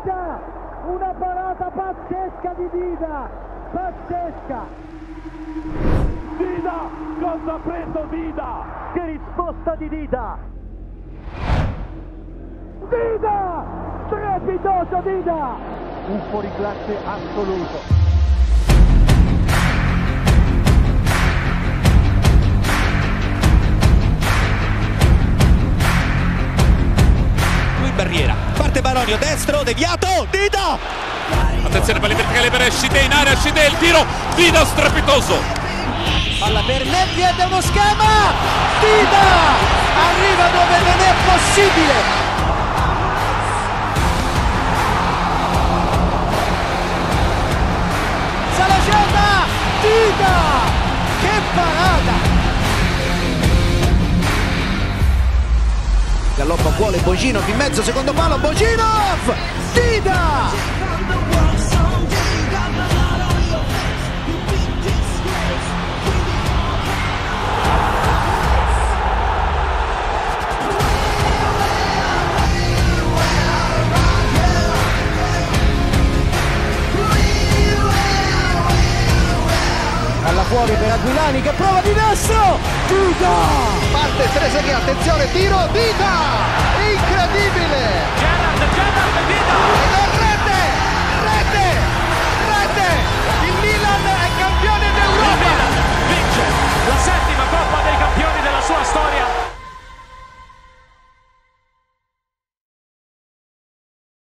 Dida, una parata pazzesca di Dida, pazzesca. Dida, cosa ha preso Dida? Che risposta di Dida. Dida, strepitoso Dida, un fuoriclasse assoluto. Barriera, parte Baronio, destro, deviato, Dida! Attenzione per le verticali per Shide, in area Shide, il tiro, Dida strepitoso! Palla per Nebbia ed è uno schema! Dida! Arriva dove non è possibile! Salaceta! Dida! Che parata! Galloppa vuole Boginov in mezzo, secondo palo, Boginov! Dida! Palla fuori per Aquilani che prova di destro! Dida! Parte Treseghi, attenzione, tiro, Dida! Incredibile! Gerard, Dida!